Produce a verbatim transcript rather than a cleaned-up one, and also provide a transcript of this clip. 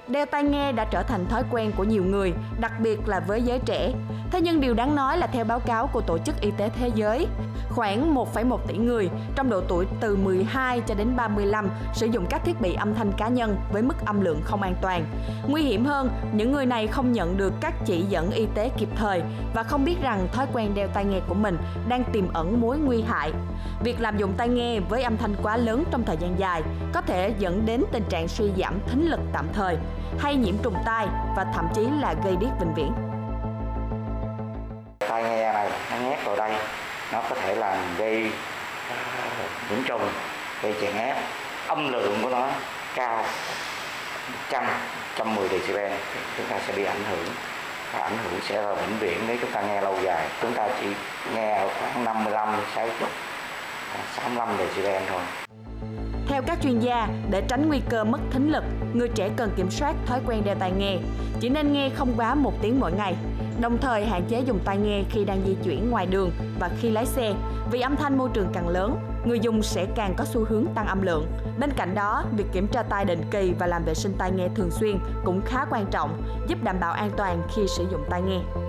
Đeo tai nghe đã trở thành thói quen của nhiều người, đặc biệt là với giới trẻ. Thế nhưng điều đáng nói là theo báo cáo của Tổ chức Y tế Thế giới, khoảng một phẩy một tỷ người trong độ tuổi từ mười hai cho đến ba mươi lăm sử dụng các thiết bị âm thanh cá nhân với mức âm lượng không an toàn. Nguy hiểm hơn, những người này không nhận được các chỉ dẫn y tế kịp thời và không biết rằng thói quen đeo tai nghe của mình đang tiềm ẩn mối nguy hại. Việc lạm dụng tai nghe với âm thanh quá lớn trong thời gian dài có thể dẫn đến tình trạng suy giảm thính lực tạm thời, hay nhiễm trùng tai và thậm chí là gây điếc vĩnh viễn. Tai nghe này nó nhét vào đây, nó có thể làm gây nhiễm trùng, gây chèn ép. Âm lượng của nó cao một trăm, một trăm mười decibel, chúng ta sẽ bị ảnh hưởng. Và ảnh hưởng sẽ là vĩnh viễn nếu chúng ta nghe lâu dài. Chúng ta chỉ nghe ở khoảng năm mươi lăm, sáu mươi, sáu mươi lăm decibel thôi. Theo các chuyên gia, để tránh nguy cơ mất thính lực, người trẻ cần kiểm soát thói quen đeo tai nghe. Chỉ nên nghe không quá một tiếng mỗi ngày, đồng thời hạn chế dùng tai nghe khi đang di chuyển ngoài đường và khi lái xe. Vì âm thanh môi trường càng lớn, người dùng sẽ càng có xu hướng tăng âm lượng. Bên cạnh đó, việc kiểm tra tai định kỳ và làm vệ sinh tai nghe thường xuyên cũng khá quan trọng, giúp đảm bảo an toàn khi sử dụng tai nghe.